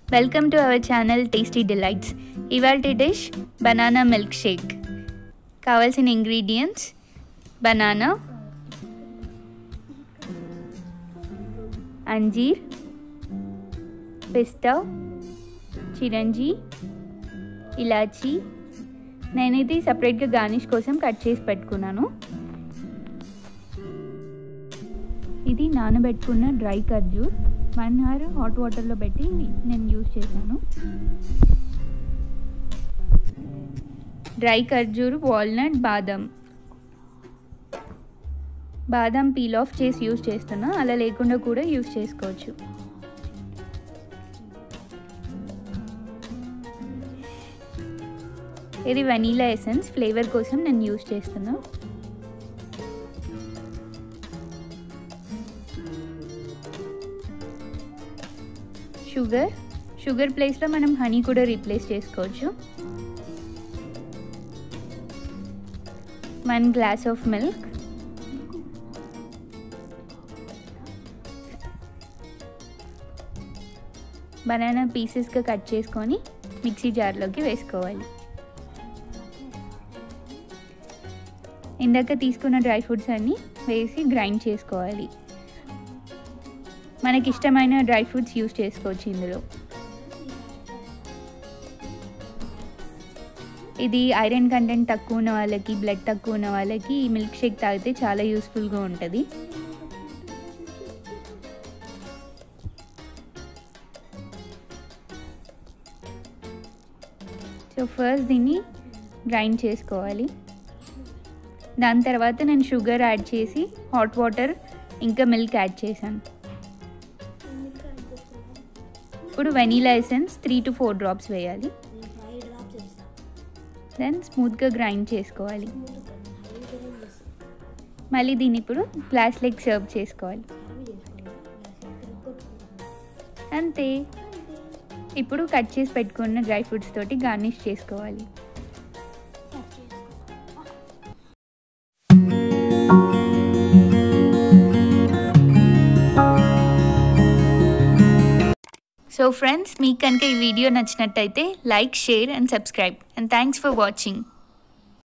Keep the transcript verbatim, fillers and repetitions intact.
Welcome to our channel Tasty Delights. Ivalti dish banana milkshake. కావాల్సిన ingredients banana, అంజీర్, పిస్తా, చిరంజీ, ఇలాచీ. నేనైతే సపరేట్గా garnish కోసం cut చేసి పెట్టుకున్నాను. ఇది నానబెట్టుకున్న డ్రై ఖర్జూర్ వన్ అవర్ హాట్ వాటర్లో పెట్టి నేను యూజ్ చేశాను. డ్రై ఖర్జూర్, వాల్నట్, బాదం. బాదం పీల్ ఆఫ్ చేసి యూజ్ చేస్తున్నా, అలా లేకుండా కూడా యూజ్ చేసుకోవచ్చు. ఇది వెనీలా ఎసెన్స్ ఫ్లేవర్ కోసం నేను యూజ్ చేస్తున్నా. షుగర్ షుగర్ ప్లేస్లో మనం హనీ కూడా రీప్లేస్ చేసుకోవచ్చు. One glass of milk, banana పీసెస్గా కట్ చేసుకొని మిక్సీ జార్లోకి వేసుకోవాలి. ఇందాక తీసుకున్న డ్రై ఫ్రూట్స్ అన్నీ వేసి గ్రైండ్ చేసుకోవాలి. మనకి ఇష్టమైన డ్రై ఫ్రూట్స్ యూస్ చేసుకోవచ్చు ఇందులో. ఇది ఐరన్ కంటెంట్ తక్కువ ఉన్న వాళ్ళకి, బ్లడ్ తక్కువ ఉన్న వాళ్ళకి ఈ మిల్క్ షేక్ తాగితే చాలా యూస్ఫుల్గా ఉంటుంది. సో ఫస్ట్ దీన్ని గ్రైండ్ చేసుకోవాలి. దాని తర్వాత నేను షుగర్ యాడ్ చేసి హాట్ వాటర్ ఇంకా మిల్క్ యాడ్ చేశాను. ఇప్పుడు vanilla essence three to four drops వేయాలి. దెన్ స్మూత్గా గ్రైండ్ చేసుకోవాలి. మళ్ళీ దీన్ని ఇప్పుడు గ్లాస్ లెగ్ సర్వ్ చేసుకోవాలి. అంతే. ఇప్పుడు కట్ చేసి పెట్టుకున్న డ్రై ఫ్రూట్స్ తోటి గార్నిష్ చేసుకోవాలి. సో ఫ్రెండ్స్, మీకు కనుక ఈ వీడియో నచ్చినట్టయితే like, share and subscribe. And thanks for watching.